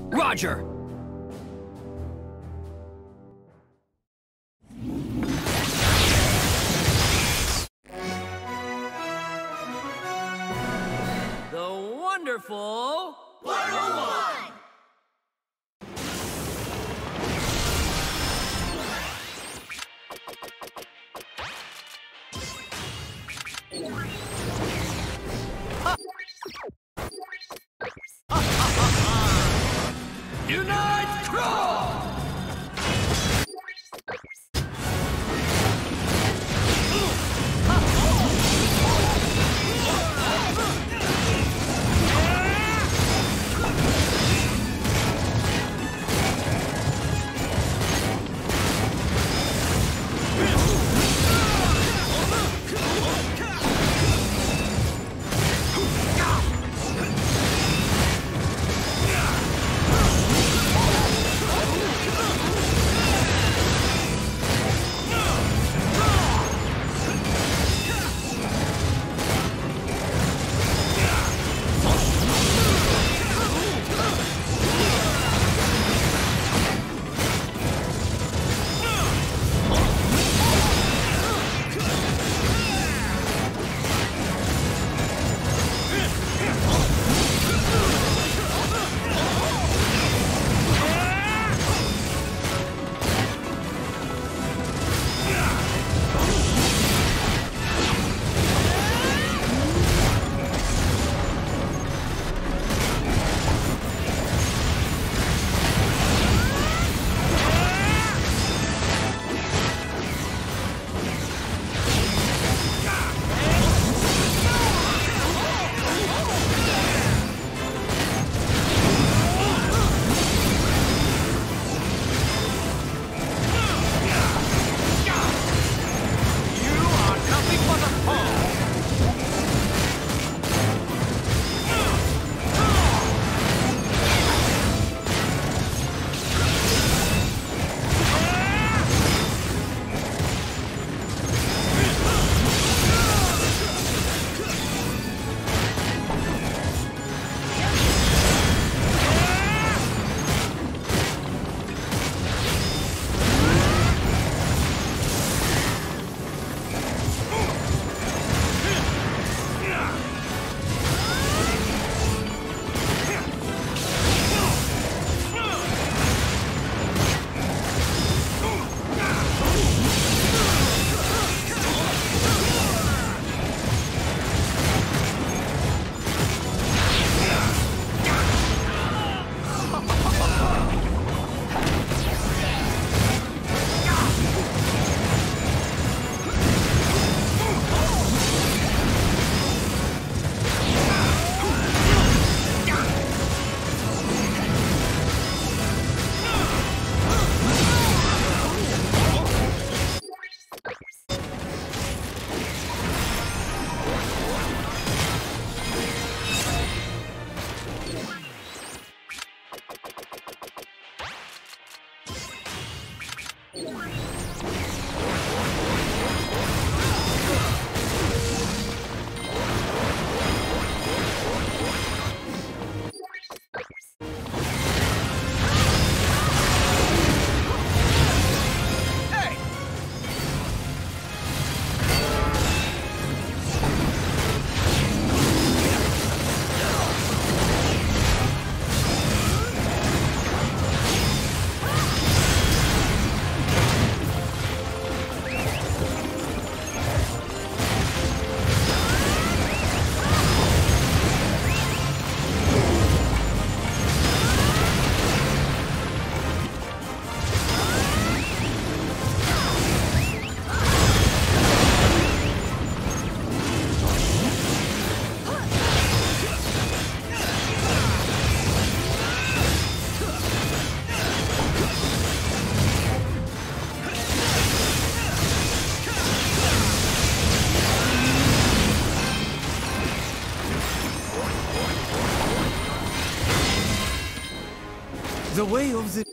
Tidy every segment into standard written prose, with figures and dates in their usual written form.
Roger! The wonderful 101! Unite, crawl! The way of the...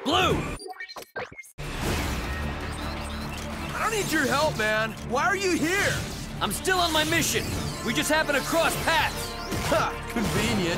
Blue! I don't need your help, man. Why are you here? I'm still on my mission. We just happen to cross paths. Ha! Convenient.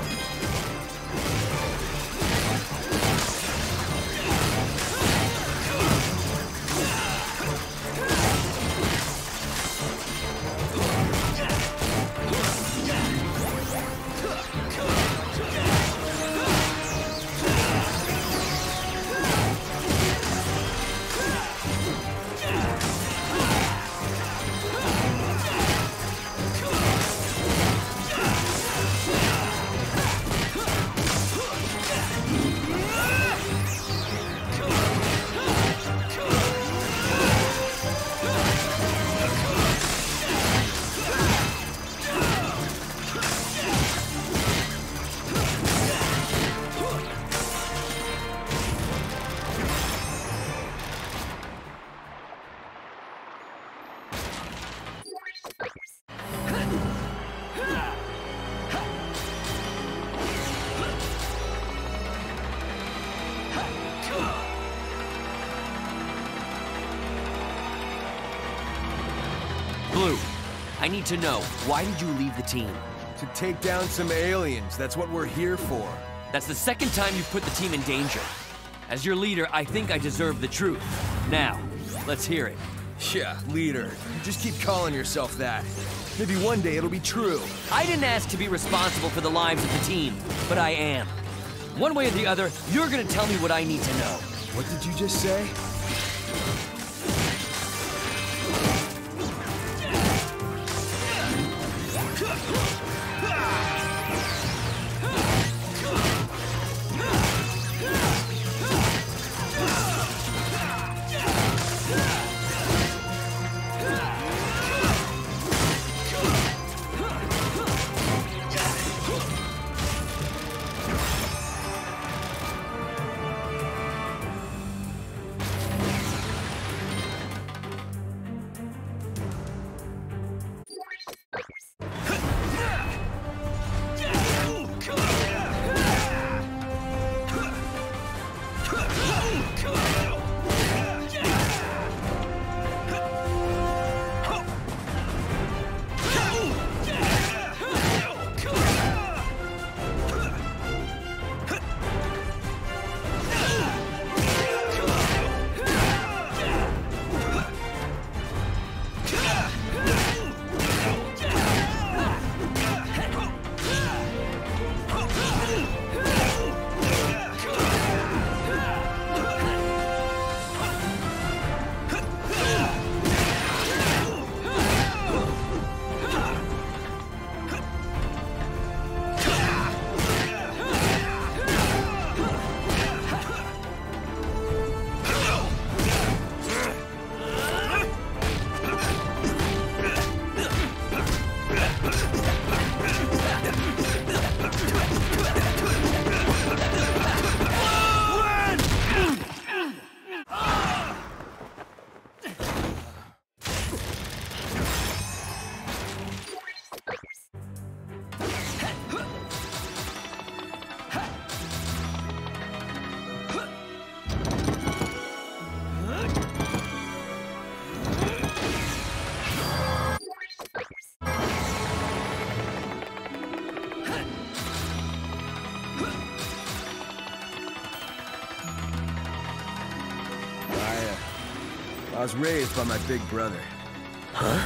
Blue, I need to know, why did you leave the team? To take down some aliens. That's what we're here for. That's the second time you've put the team in danger. As your leader, I think I deserve the truth. Now, let's hear it. Yeah, leader. You just keep calling yourself that. Maybe one day it'll be true. I didn't ask to be responsible for the lives of the team, but I am. One way or the other, you're gonna tell me what I need to know. What did you just say? I was raised by my big brother. Huh?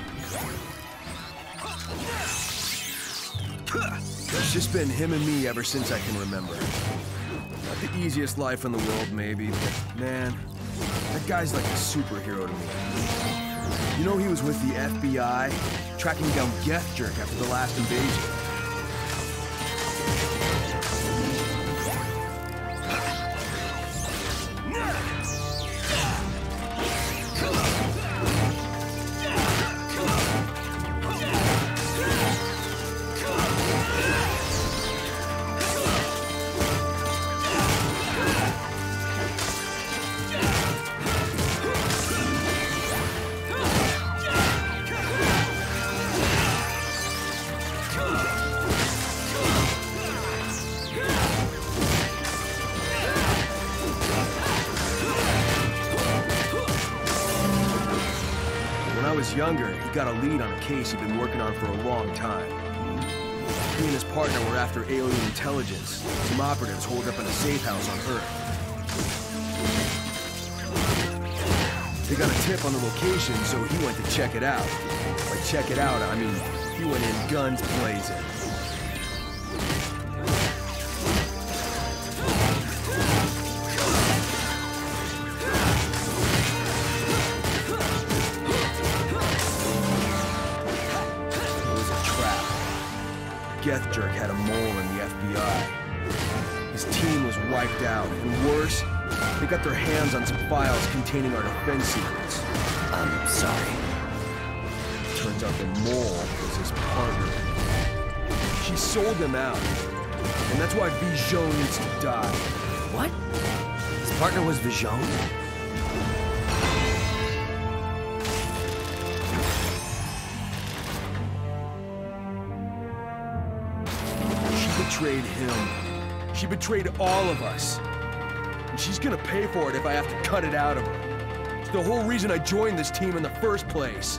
It's just been him and me ever since I can remember. Not the easiest life in the world, maybe, but man, that guy's like a superhero to me. You know, he was with the FBI, tracking down Geth Jerk after the last invasion. Come on. was younger, he got a lead on a case he'd been working on for a long time. He and his partner were after alien intelligence, some operatives holed up in a safe house on Earth. They got a tip on the location, so he went to check it out. By check it out, I mean, he went in guns blazing. Gethjerk had a mole in the FBI. His team was wiped out, and worse, they got their hands on some files containing our defense secrets. I'm sorry. Turns out the mole was his partner. She sold him out, and that's why Vision needs to die. What? His partner was Vision? Betrayed him. She betrayed all of us. And she's gonna pay for it if I have to cut it out of her. It's the whole reason I joined this team in the first place.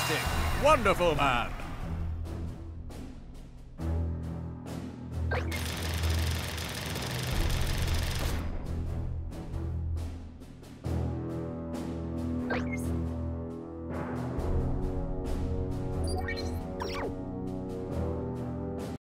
Fantastic! Wonderful, man!